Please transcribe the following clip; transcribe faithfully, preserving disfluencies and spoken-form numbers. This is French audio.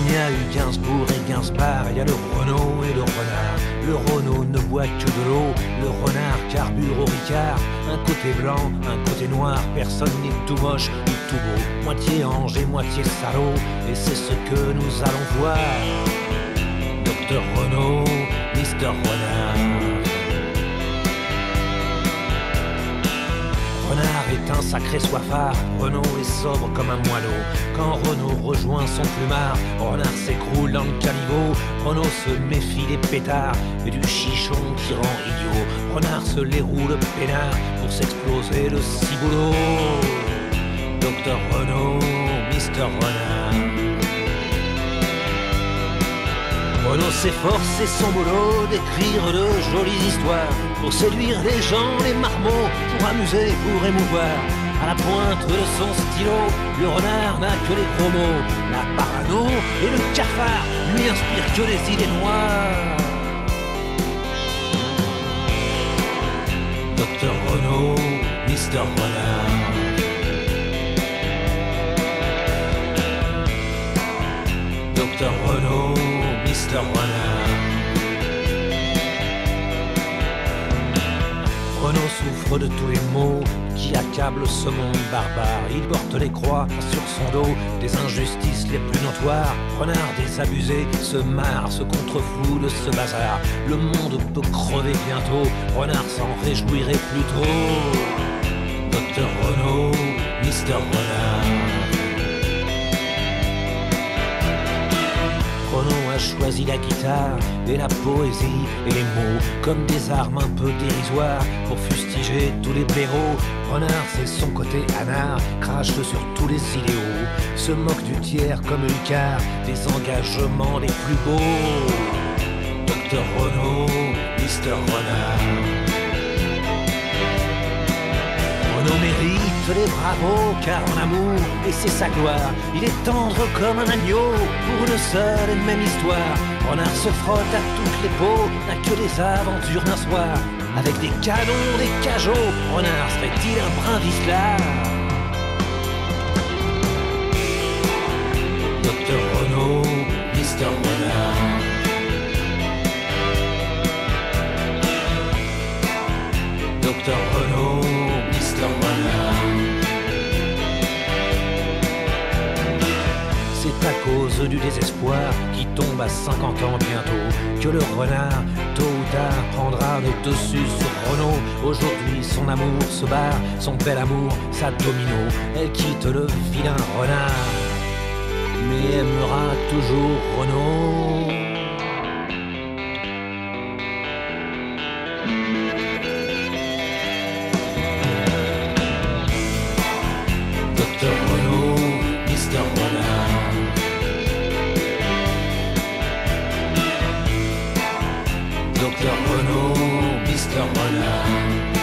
il y a eu Gainsbourg et Gainsbar, il y a le Renault et le renard. Le Renault ne boit que de l'eau, le renard carbure au Ricard. Un côté blanc, un côté noir, personne n'est tout moche ni tout beau. Moitié ange et moitié salaud, et c'est ce que nous allons voir. Docteur Renault, Mister Renard. Renard est un sacré soifard, Renault est sobre comme un moineau. Quand Renault rejoint son plumard, Renard s'écroule dans le caniveau. Renault se méfie des pétards et du chichon qui rend idiot. Renard se les roule peinard pour s'exploser le ciboulot. Docteur Renault, Mister Renard. Renault s'efforce et son boulot d'écrire de jolies histoires pour séduire les gens, les marmots, pour amuser, pour émouvoir. À la pointe de son stylo, le renard n'a que les gros mots. La parano et le cafard lui inspirent que des idées noires. Docteur Renault, Mister Renard. Docteur Renault, Mister Renard. Renault souffre de tous les maux qui accablent ce monde barbare. Il porte les croix sur son dos des injustices les plus notoires. Renard désabusé se marre, se contrefout de ce bazar. Le monde peut crever bientôt, Renard s'en réjouirait plus tôt. Docteur Renault, Mister Renard. Renault a choisi la guitare et la poésie et les mots comme des armes un peu dérisoires pour fustiger tous les blaireaux. Renard, c'est son côté anard, crache sur tous les idéaux, se moque du tiers comme Lucard, des engagements les plus beaux. Docteur Renault, Mister Renard. Renault mérite les bravos car en amour, et c'est sa gloire, il est tendre comme un agneau pour une seule et même histoire. Renard se frotte à toutes les peaux, n'a que des aventures d'un soir. Avec des canons, des cajots, Renard serait-il un brin vicelard? Docteur Renault, Mister Renard. Docteur Renault, Mister Renard. C'est à cause du désespoir qui tombe à cinquante ans bientôt que le renard, tôt ou tard, prendra le dessus sur Renault. Aujourd'hui son amour se barre, son bel amour, sa domino. Elle quitte le vilain renard, mais aimera toujours Renault. Docteur Renault, Mister Renard. Docteur Renault, Mister Renard.